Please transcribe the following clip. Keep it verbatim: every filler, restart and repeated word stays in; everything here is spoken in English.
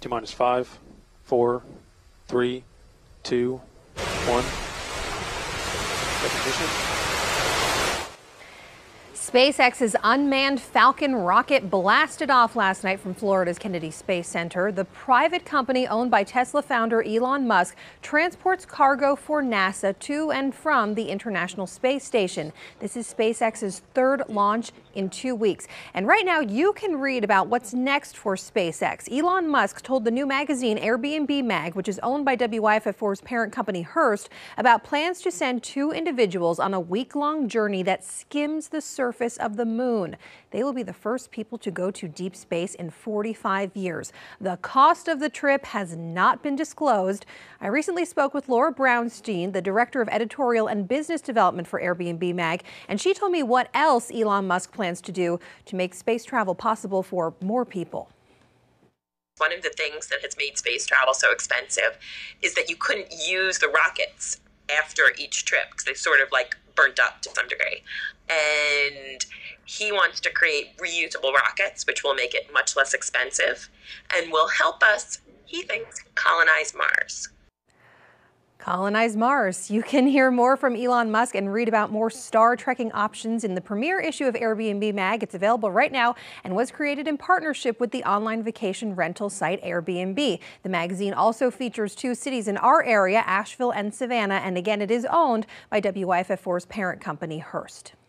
T minus five, four, three, two, one. Ignition. SpaceX's unmanned Falcon rocket blasted off last night from Florida's Kennedy Space Center. The private company owned by Tesla founder Elon Musk transports cargo for NASA to and from the International Space Station. This is SpaceX's third launch in two weeks. And right now you can read about what's next for SpaceX. Elon Musk told the new magazine Airbnbmag, which is owned by W Y F F four's parent company Hearst, about plans to send two individuals on a week-long journey that skims the surface of the moon. They will be the first people to go to deep space in forty-five years. The cost of the trip has not been disclosed. I recently spoke with Laura Brownstein, the director of editorial and business development for Airbnbmag, and she told me what else Elon Musk plans to do to make space travel possible for more people. One of the things that has made space travel so expensive is that you couldn't use the rockets after each trip because they sort of like burnt up to some degree. And he wants to create reusable rockets, which will make it much less expensive and will help us, he thinks, colonize Mars. Colonize Mars. You can hear more from Elon Musk and read about more star trekking options in the premiere issue of Airbnbmag. It's available right now and was created in partnership with the online vacation rental site Airbnb. The magazine also features two cities in our area, Asheville and Savannah, and again, it is owned by W Y F F four's parent company, Hearst.